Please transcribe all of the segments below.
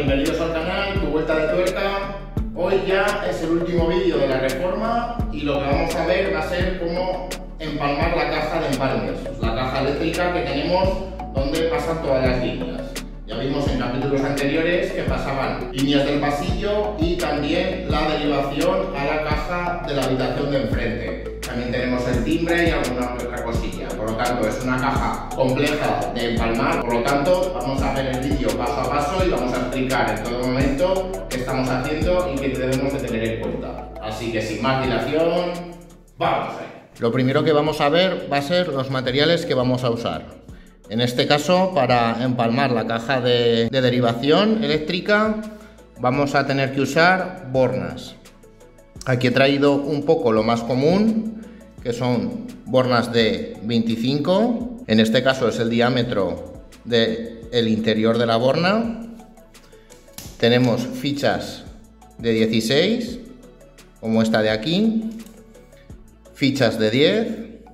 bienvenidos al canal, tu vuelta de tuerca. Hoy ya es el último vídeo de la reforma y lo que vamos a ver va a ser cómo empalmar la caja de empalmes, la caja eléctrica que tenemos donde pasan todas las líneas. Ya vimos en capítulos anteriores que pasaban líneas del pasillo y también la derivación a la caja de la habitación de enfrente. También tenemos el timbre y alguna otra cosilla. Por lo tanto, es una caja compleja de empalmar. Por lo tanto, vamos a hacer el vídeo paso a paso y vamos a explicar en todo momento qué estamos haciendo y qué debemos de tener en cuenta. Así que sin más dilación, vamos allá. Lo primero que vamos a ver va a ser los materiales que vamos a usar. En este caso, para empalmar la caja de derivación eléctrica, vamos a tener que usar bornas. Aquí he traído un poco lo más común, que son bornas de 25, en este caso es el diámetro del interior de la borna. Tenemos fichas de 16, como esta de aquí, fichas de 10,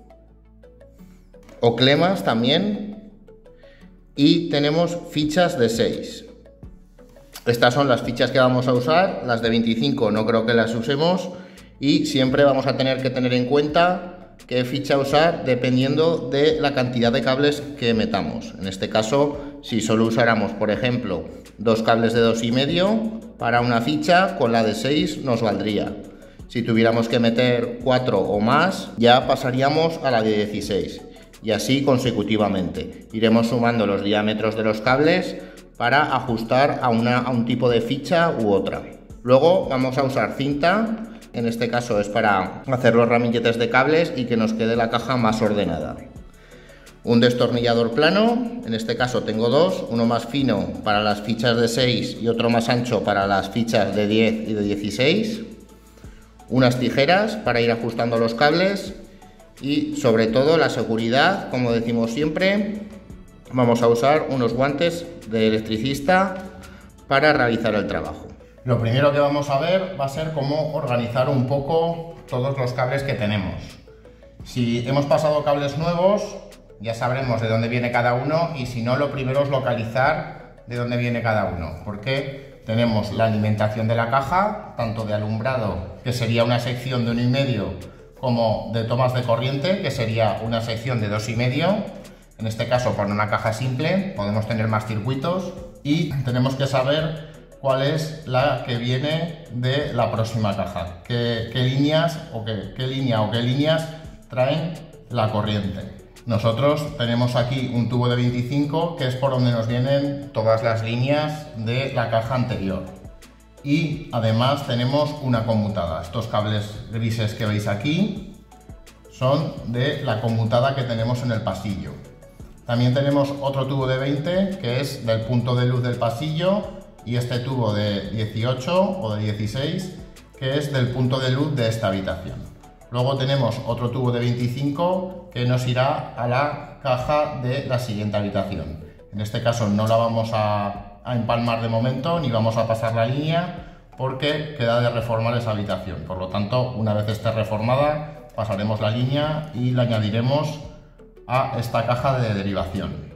o clemas también, y tenemos fichas de 6. Estas son las fichas que vamos a usar, las de 25 no creo que las usemos y siempre vamos a tener que tener en cuenta qué ficha usar dependiendo de la cantidad de cables que metamos. En este caso, si solo usáramos, por ejemplo, dos cables de 2,5 para una ficha, con la de 6 nos valdría. Si tuviéramos que meter 4 o más, ya pasaríamos a la de 16 y así consecutivamente. Iremos sumando los diámetros de los cables para ajustar a un tipo de ficha u otra. Luego vamos a usar cinta, en este caso es para hacer los ramilletes de cables y que nos quede la caja más ordenada. Un destornillador plano, en este caso tengo dos, uno más fino para las fichas de 6 y otro más ancho para las fichas de 10 y de 16. Unas tijeras para ir ajustando los cables y sobre todo la seguridad, como decimos siempre, vamos a usar unos guantes de electricista para realizar el trabajo. Lo primero que vamos a ver va a ser cómo organizar un poco todos los cables que tenemos. Si hemos pasado cables nuevos, ya sabremos de dónde viene cada uno, y si no, lo primero es localizar de dónde viene cada uno, porque tenemos la alimentación de la caja, tanto de alumbrado, que sería una sección de 1,5, como de tomas de corriente, que sería una sección de 2,5. En este caso, para una caja simple, podemos tener más circuitos y tenemos que saber cuál es la que viene de la próxima caja, qué líneas traen la corriente. Nosotros tenemos aquí un tubo de 25, que es por donde nos vienen todas las líneas de la caja anterior. Y además tenemos una conmutada. Estos cables grises que veis aquí son de la conmutada que tenemos en el pasillo. También tenemos otro tubo de 20 que es del punto de luz del pasillo, y este tubo de 18 o de 16 que es del punto de luz de esta habitación. Luego tenemos otro tubo de 25 que nos irá a la caja de la siguiente habitación. En este caso no la vamos a empalmar de momento ni vamos a pasar la línea porque queda de reformar esa habitación. Por lo tanto, una vez esté reformada, pasaremos la línea y la añadiremos a esta caja de derivación.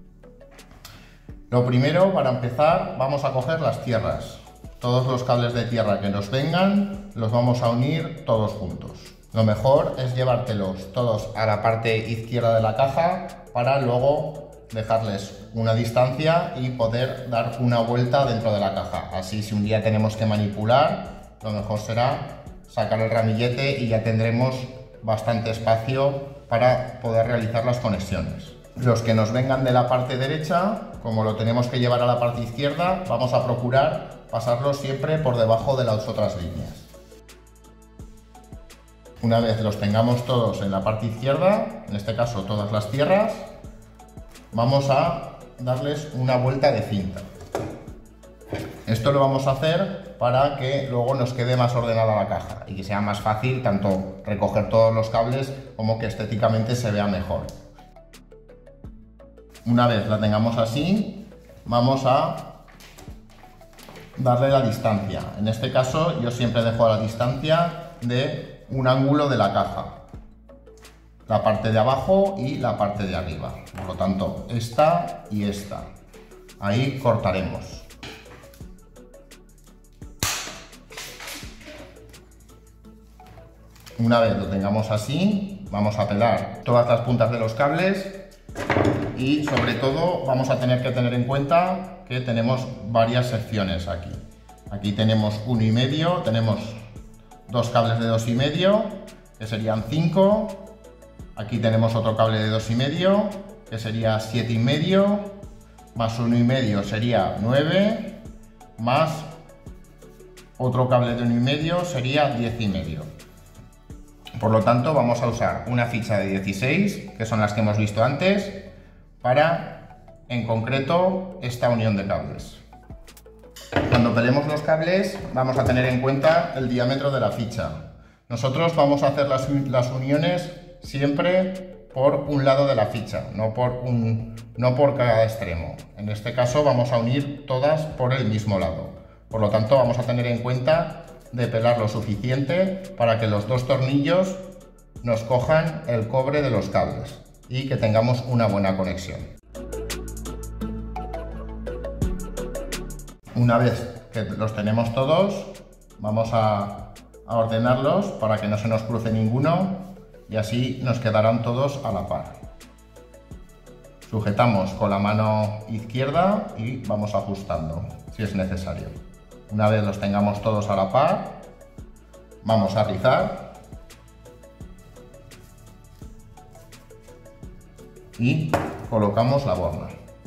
Lo primero, para empezar, vamos a coger las tierras. Todos los cables de tierra que nos vengan los vamos a unir todos juntos. Lo mejor es llevártelos todos a la parte izquierda de la caja para luego dejarles una distancia y poder dar una vuelta dentro de la caja. Así, si un día tenemos que manipular, lo mejor será sacar el ramillete y ya tendremos bastante espacio para poder realizar las conexiones. Los que nos vengan de la parte derecha, como lo tenemos que llevar a la parte izquierda, vamos a procurar pasarlos siempre por debajo de las otras líneas. Una vez los tengamos todos en la parte izquierda, en este caso todas las tierras, vamos a darles una vuelta de cinta. Esto lo vamos a hacer para que luego nos quede más ordenada la caja y que sea más fácil tanto recoger todos los cables como que estéticamente se vea mejor. Una vez la tengamos así, vamos a darle la distancia. En este caso yo siempre dejo a la distancia de un ángulo de la caja, la parte de abajo y la parte de arriba. Por lo tanto, esta y esta. Ahí cortaremos. Una vez lo tengamos así, vamos a pelar todas las puntas de los cables y sobre todo vamos a tener que tener en cuenta que tenemos varias secciones aquí. Aquí tenemos 1,5, tenemos dos cables de 2,5, que serían 5. Aquí tenemos otro cable de 2,5, que sería 7,5, más 1,5 sería 9, más otro cable de 1,5 sería 10,5. Por lo tanto, vamos a usar una ficha de 16, que son las que hemos visto antes, para, en concreto, esta unión de cables. Cuando pelemos los cables, vamos a tener en cuenta el diámetro de la ficha. Nosotros vamos a hacer las uniones siempre por un lado de la ficha, no por cada extremo. En este caso vamos a unir todas por el mismo lado. Por lo tanto, vamos a tener en cuenta de pelar lo suficiente para que los dos tornillos nos cojan el cobre de los cables y que tengamos una buena conexión. Una vez que los tenemos todos, vamos a ordenarlos para que no se nos cruce ninguno y así nos quedarán todos a la par. Sujetamos con la mano izquierda y vamos ajustando si es necesario. Una vez los tengamos todos a la par, vamos a rizar y colocamos la borna.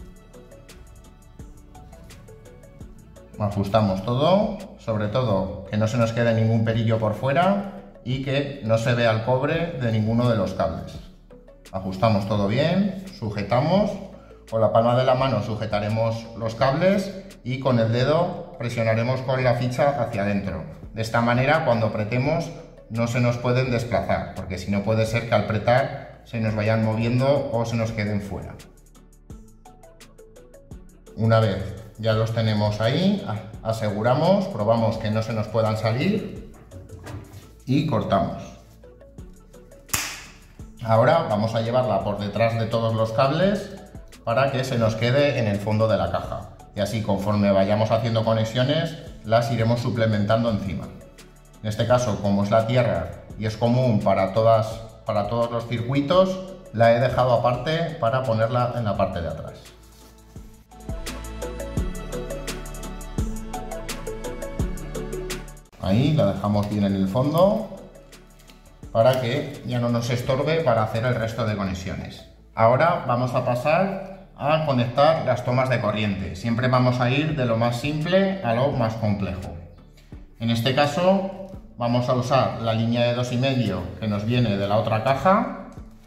Ajustamos todo, sobre todo que no se nos quede ningún pelillo por fuera y que no se vea el cobre de ninguno de los cables. Ajustamos todo bien, sujetamos, con la palma de la mano sujetaremos los cables y con el dedo presionaremos con la ficha hacia adentro. De esta manera, cuando apretemos, no se nos pueden desplazar, porque si no puede ser que al apretar se nos vayan moviendo o se nos queden fuera. Una vez ya los tenemos ahí, aseguramos, probamos que no se nos puedan salir y cortamos. Ahora vamos a llevarla por detrás de todos los cables para que se nos quede en el fondo de la caja. Y así, conforme vayamos haciendo conexiones, las iremos suplementando encima. En este caso, como es la tierra y es común para todos los circuitos, la he dejado aparte para ponerla en la parte de atrás. Ahí la dejamos bien en el fondo para que ya no nos estorbe para hacer el resto de conexiones. Ahora vamos a pasar a conectar las tomas de corriente. Siempre vamos a ir de lo más simple a lo más complejo. En este caso vamos a usar la línea de 2,5 que nos viene de la otra caja,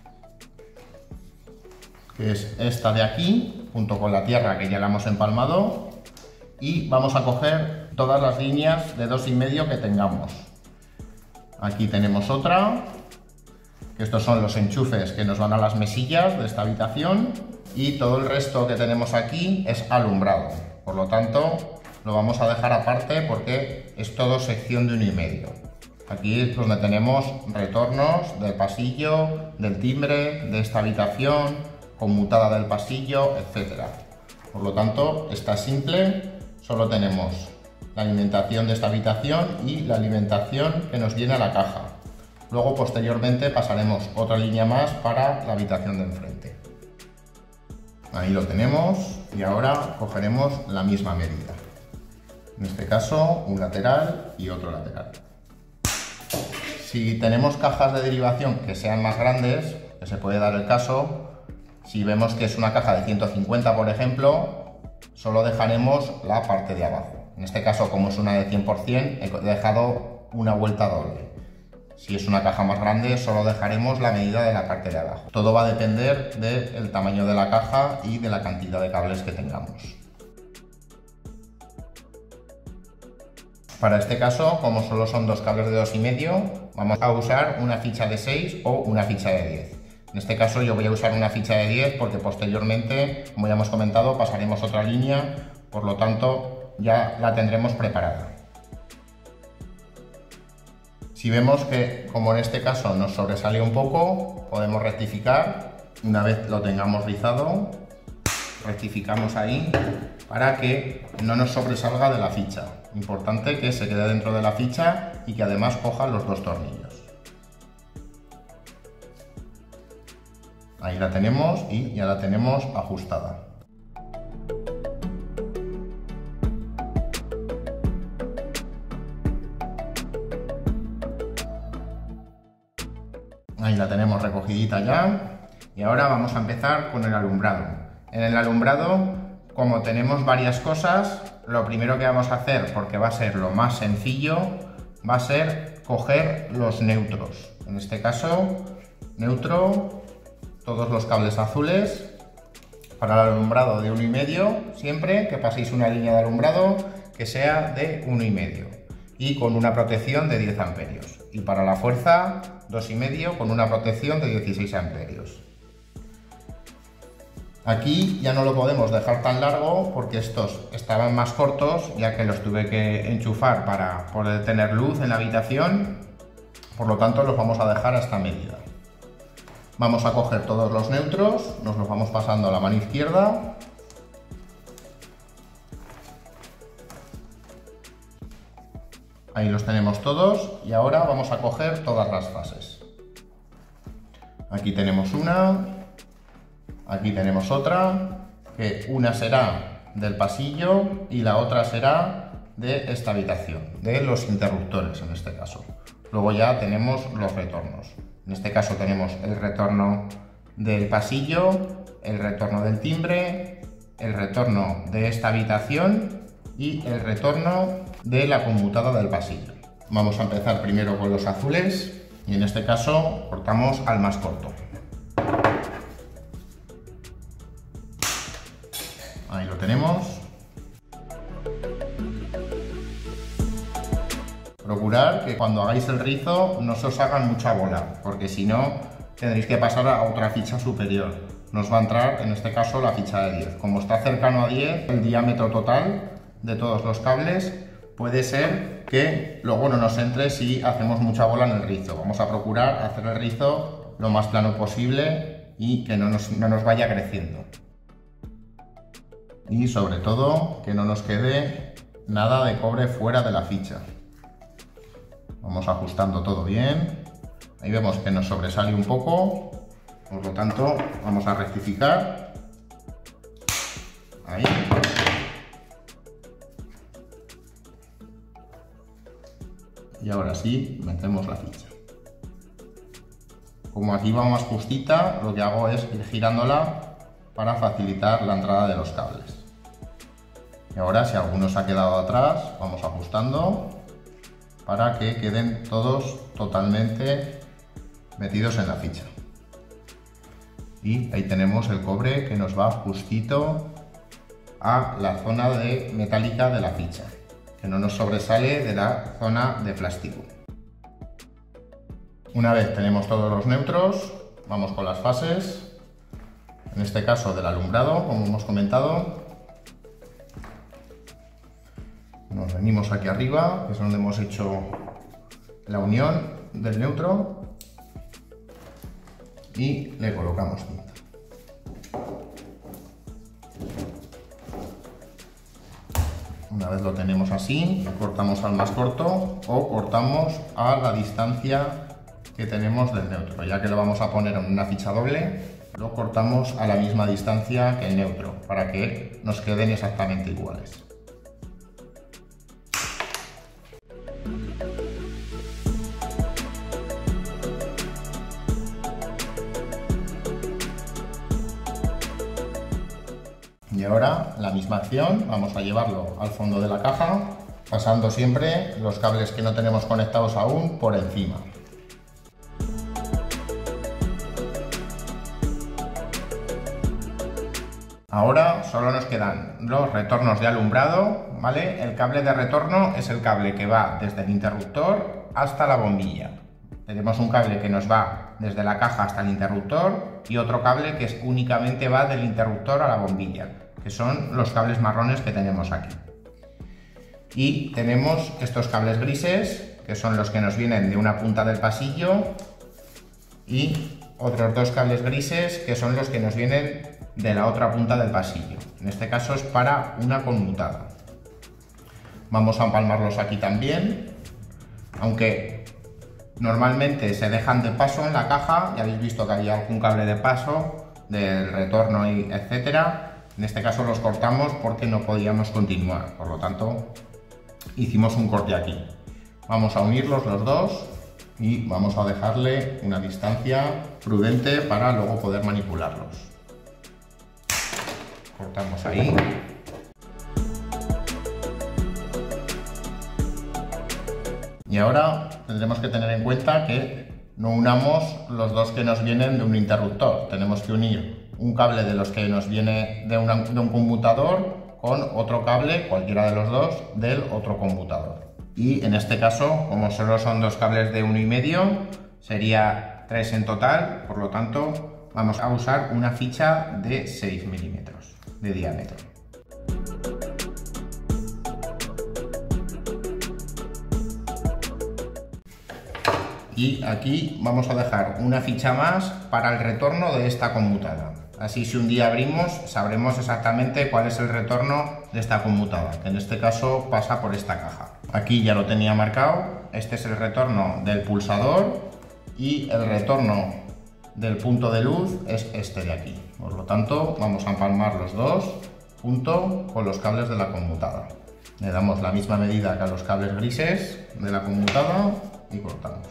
que es esta de aquí, junto con la tierra que ya la hemos empalmado, y vamos a coger todas las líneas de 2,5 que tengamos. Aquí tenemos otra, que estos son los enchufes que nos van a las mesillas de esta habitación, y todo el resto que tenemos aquí es alumbrado. Por lo tanto, lo vamos a dejar aparte porque es todo sección de 1,5. Aquí es donde tenemos retornos del pasillo, del timbre, de esta habitación, conmutada del pasillo, etc. Por lo tanto, está simple, solo tenemos la alimentación de esta habitación y la alimentación que nos viene a la caja. Luego, posteriormente, pasaremos otra línea más para la habitación de enfrente. Ahí lo tenemos y ahora cogeremos la misma medida. En este caso, un lateral y otro lateral. Si tenemos cajas de derivación que sean más grandes, que se puede dar el caso, si vemos que es una caja de 150, por ejemplo, solo dejaremos la parte de abajo. En este caso, como es una de 100%, he dejado una vuelta doble. Si es una caja más grande, solo dejaremos la medida de la parte de abajo. Todo va a depender del tamaño de la caja y de la cantidad de cables que tengamos. Para este caso, como solo son dos cables de 2,5, vamos a usar una ficha de 6 o una ficha de 10. En este caso yo voy a usar una ficha de 10 porque posteriormente, como ya hemos comentado, pasaremos otra línea, por lo tanto ya la tendremos preparada. Si vemos que, como en este caso, nos sobresale un poco, podemos rectificar. Una vez lo tengamos rizado, rectificamos ahí para que no nos sobresalga de la ficha. Importante que se quede dentro de la ficha y que además coja los dos tornillos. Ahí la tenemos y ya la tenemos ajustada. Ahí la tenemos recogidita ya. Y ahora vamos a empezar con el alumbrado. En el alumbrado, como tenemos varias cosas, lo primero que vamos a hacer, porque va a ser lo más sencillo, va a ser coger los neutros. En este caso, neutro, todos los cables azules, para el alumbrado de 1,5, siempre que paséis una línea de alumbrado que sea de 1,5 y con una protección de 10 amperios. Y para la fuerza, 2,5 con una protección de 16 amperios. Aquí ya no lo podemos dejar tan largo porque estos estaban más cortos, ya que los tuve que enchufar para poder tener luz en la habitación, por lo tanto los vamos a dejar a esta medida. Vamos a coger todos los neutros, nos los vamos pasando a la mano izquierda. Ahí los tenemos todos y ahora vamos a coger todas las fases. Aquí tenemos una. Aquí tenemos otra, que una será del pasillo y la otra será de esta habitación, de los interruptores en este caso. Luego ya tenemos los retornos. En este caso tenemos el retorno del pasillo, el retorno del timbre, el retorno de esta habitación y el retorno de la conmutada del pasillo. Vamos a empezar primero con los azules y en este caso cortamos al más corto. Ahí lo tenemos. Procurad que cuando hagáis el rizo no se os hagan mucha bola, porque si no tendréis que pasar a otra ficha superior. Nos va a entrar en este caso la ficha de 10. Como está cercano a 10, el diámetro total de todos los cables, puede ser que luego no nos entre si hacemos mucha bola en el rizo. Vamos a procurar hacer el rizo lo más plano posible y que no nos vaya creciendo. Y sobre todo que no nos quede nada de cobre fuera de la ficha. Vamos ajustando todo bien. Ahí vemos que nos sobresale un poco, por lo tanto vamos a rectificar. Ahí. Y ahora sí, metemos la ficha. Como aquí va más justita, lo que hago es ir girándola para facilitar la entrada de los cables. Y ahora, si alguno se ha quedado atrás, vamos ajustando para que queden todos totalmente metidos en la ficha. Y ahí tenemos el cobre que nos va justito a la zona metálica de la ficha, que no nos sobresale de la zona de plástico. Una vez tenemos todos los neutros, vamos con las fases. En este caso del alumbrado, como hemos comentado, nos venimos aquí arriba, que es donde hemos hecho la unión del neutro, y le colocamos cinta. Una vez lo tenemos así, cortamos al más corto o cortamos a la distancia que tenemos del neutro. Ya que lo vamos a poner en una ficha doble, lo cortamos a la misma distancia que el neutro, para que nos queden exactamente iguales. Y ahora la misma acción, vamos a llevarlo al fondo de la caja, pasando siempre los cables que no tenemos conectados aún por encima. Ahora solo nos quedan los retornos de alumbrado, ¿vale? El cable de retorno es el cable que va desde el interruptor hasta la bombilla. Tenemos un cable que nos va desde la caja hasta el interruptor y otro cable que únicamente va del interruptor a la bombilla, que son los cables marrones que tenemos aquí. Y tenemos estos cables grises, que son los que nos vienen de una punta del pasillo, y otros dos cables grises, que son los que nos vienen de la otra punta del pasillo. En este caso es para una conmutada. Vamos a empalmarlos aquí también, aunque normalmente se dejan de paso en la caja. Ya habéis visto que había algún cable de paso del retorno y etcétera. En este caso los cortamos porque no podíamos continuar, por lo tanto hicimos un corte aquí. Vamos a unirlos los dos y vamos a dejarle una distancia prudente para luego poder manipularlos. Cortamos ahí. Y ahora tendremos que tener en cuenta que no unamos los dos que nos vienen de un interruptor. Tenemos que unir un cable de los que nos viene de un conmutador con otro cable, cualquiera de los dos, del otro conmutador. Y en este caso, como solo son dos cables de 1,5, sería 3 en total, por lo tanto vamos a usar una ficha de 6 milímetros de diámetro. Y aquí vamos a dejar una ficha más para el retorno de esta conmutada. Así, si un día abrimos, sabremos exactamente cuál es el retorno de esta conmutada, que en este caso pasa por esta caja. Aquí ya lo tenía marcado. Este es el retorno del pulsador y el retorno del punto de luz es este de aquí. Por lo tanto, vamos a empalmar los dos junto con los cables de la conmutada. Le damos la misma medida que a los cables grises de la conmutada y cortamos.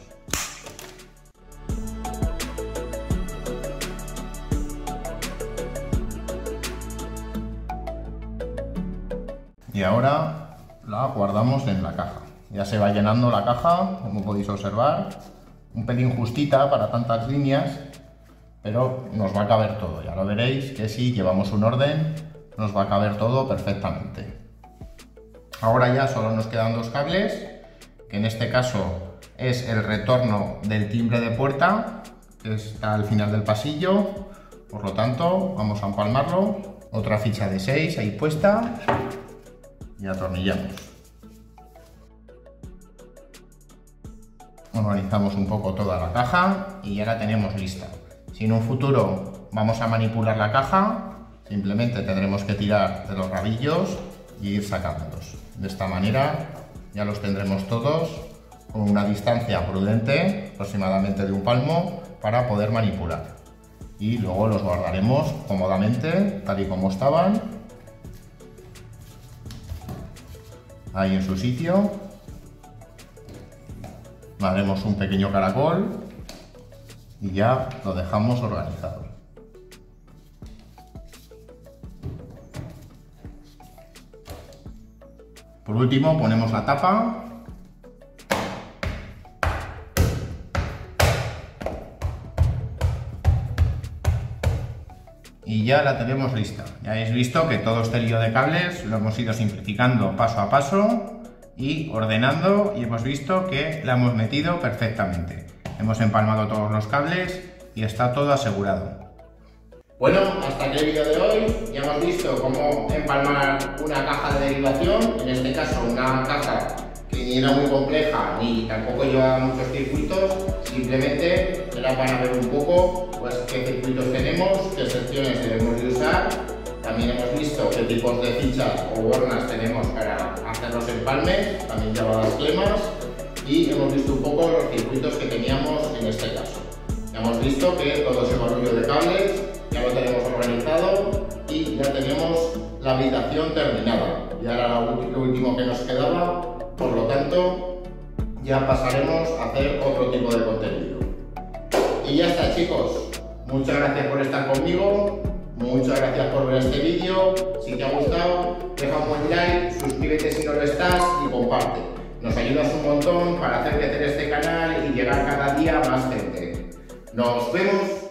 Y ahora la guardamos en la caja. Ya se va llenando la caja, como podéis observar, un pelín justita para tantas líneas, pero nos va a caber todo. Ya lo veréis que si llevamos un orden, nos va a caber todo perfectamente. Ahora ya solo nos quedan dos cables, que en este caso es el retorno del timbre de puerta, que está al final del pasillo. Por lo tanto, vamos a empalmarlo. Otra ficha de 6 ahí puesta. Y atornillamos. Organizamos un poco toda la caja y ya la tenemos lista. Si en un futuro vamos a manipular la caja, simplemente tendremos que tirar de los rabillos y ir sacándolos. De esta manera ya los tendremos todos con una distancia prudente, aproximadamente de un palmo, para poder manipular. Y luego los guardaremos cómodamente, tal y como estaban, ahí en su sitio. Haremos un pequeño caracol y ya lo dejamos organizado. Por último ponemos la tapa. Y ya la tenemos lista. Ya habéis visto que todo este lío de cables lo hemos ido simplificando paso a paso y ordenando, y hemos visto que la hemos metido perfectamente. Hemos empalmado todos los cables y está todo asegurado. Bueno, hasta aquí el vídeo de hoy. Ya hemos visto cómo empalmar una caja de derivación, en este caso una caja que ni era muy compleja ni tampoco llevaba muchos circuitos, simplemente era para ver un poco pues qué circuitos tenemos, qué secciones debemos de usar. También hemos visto qué tipos de fichas o bornas tenemos para hacer los empalmes, también llamadas clemas, y hemos visto un poco los circuitos que teníamos en este caso. Ya hemos visto que todo ese barullo de cables ya lo tenemos organizado y ya tenemos la habitación terminada. Y ahora lo último que nos quedaba, por lo tanto, ya pasaremos a hacer otro tipo de contenido. Y ya está, chicos. Muchas gracias por estar conmigo. Muchas gracias por ver este vídeo. Si te ha gustado, deja un buen like, suscríbete si no lo estás y comparte. Nos ayudas un montón para hacer crecer este canal y llegar cada día a más gente. Nos vemos.